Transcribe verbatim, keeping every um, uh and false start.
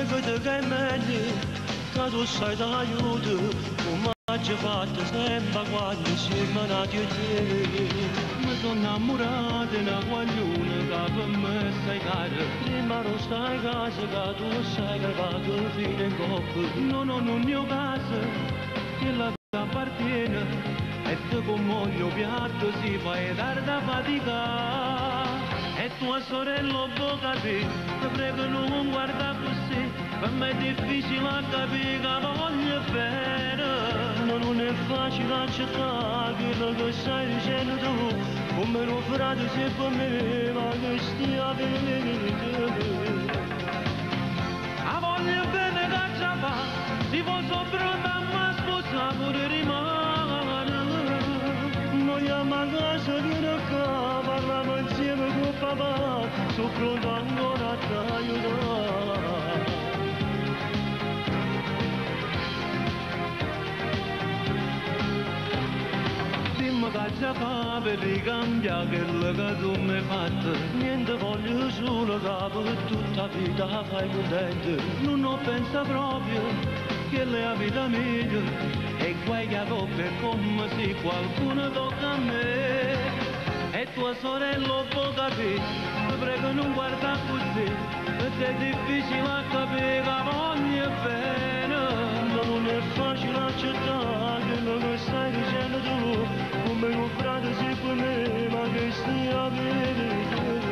che è meglio, che tu sai d'aiuto, come ci fatto sempre quando siamo nati e te. Mi sono innamorato di una guagliona che per me sei cara. Prima non stai a casa, che tu sai che va che fine in coppa. Non ho un mio casa, che la vita appartiene, e te con moglio piatto si fai dar da fatica. E tua sorella bocca te, ti prego non guarda così, per me è difficile a capire che voglio bene. Non è facile accettare quello che stai dicendo tu, come un frate se per me, ma che stia bene. A voglio bene che già fa, si può sopra ma sposa pure rimane. Noi a casa che non fa, parliamo insieme con papà, sono pronto ancora a ti aiutare. Che già fa per ricambiare quello che tu mi hai fatto. Niente voglio solo che per tutta la vita fai contento. Non ho pensato proprio che la vita mia e guai che coppa è come se qualcuno tocca a me. E tua sorella può capire, ti prego non guarda così, perché è difficile a capire che voglio bene. Non è facile accettare quello che stai dicendo tu, come un frate si per me, ma che stia bene.